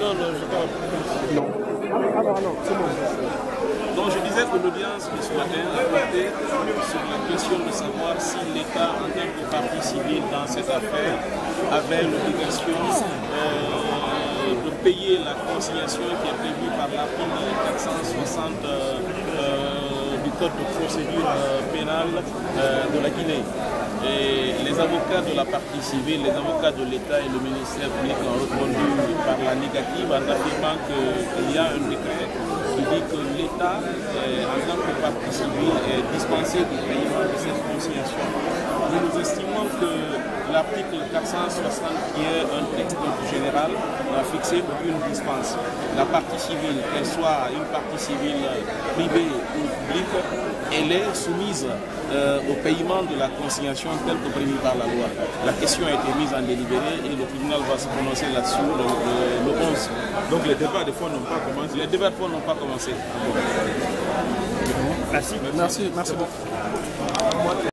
Non, non, je parle. Non. Alors, c'est bon. Donc je disais que l'audience de ce matin a porté sur la question de savoir si l'État, en tant que partie civile dans cette affaire, avait l'obligation de payer la conciliation qui est prévue par l'article 460 du Code de procédure pénale de la Guinée. Et les avocats de la partie civile, les avocats de l'État et le ministère public ont répondu par la négative en affirmant qu'il y a un décret qui dit que l'État, en tant que partie civile, est dispensé du paiement de cette conciliation. Nous estimons que l'article 460, qui est un texte général, n'a fixé aucune dispense. La partie civile, qu'elle soit une partie civile privée ou publique, elle est soumise au paiement de la conciliation telle que prévue par la loi. La question a été mise en délibéré et le tribunal va se prononcer là-dessus le 11. Donc les débats de fonds n'ont pas commencé. Les débats de fonds n'ont pas commencé. Merci beaucoup.